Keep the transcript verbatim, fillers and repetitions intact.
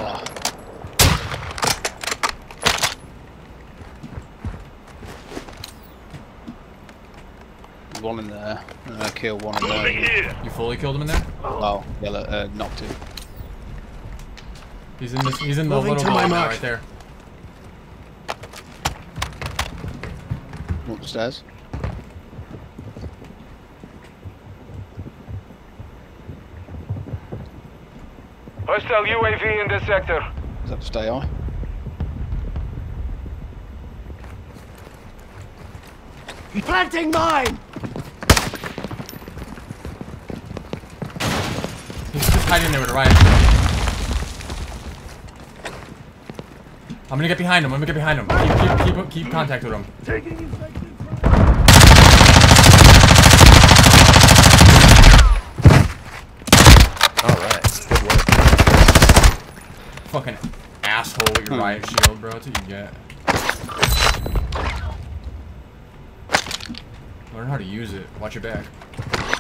Oh. One in there. Uh, kill one in there. You fully killed him in there? Oh, yeah, uh, knocked him. He's in this. He's in the Moving little to my building mark. right there. Up the stairs. Hostile U A V in this sector. Does that stay on? Planting mine! He's just hiding there with a riot. I'm gonna get behind him. I'm gonna get behind him. Keep, keep, keep, keep contact with him. Alright, good work. Fucking asshole with your riot shield, bro. That's what you get. Learn how to use it. Watch your back.